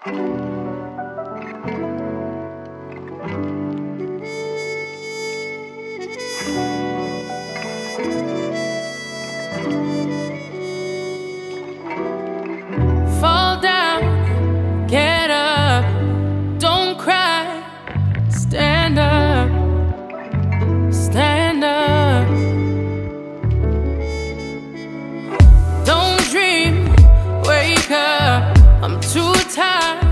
Fall down, get up, don't cry, stand up, stand up. Don't dream, wake up, I'm too tired.